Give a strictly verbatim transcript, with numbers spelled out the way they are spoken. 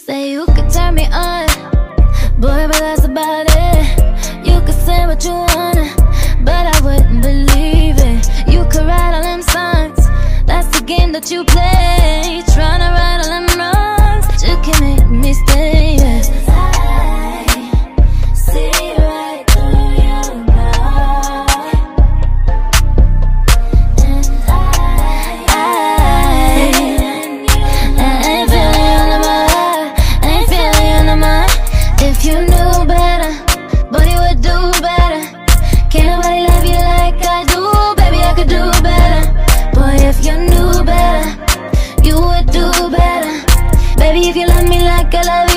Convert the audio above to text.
Say you could turn me on, boy, but that's about it. You could say what you wanna, but I wouldn't believe it. You could write all them songs, that's the game that you play. Tryna right all them wrongs, but you can make me stay, yeah. I see right through you now, and I, I, I ain't feeling you no more, I ain't feeling you no more. If you knew better, boy, you would do better. Can't nobody love you like I do, baby, I could do better. Boy, if you knew better, you would do better. Baby, if you love me like I love you,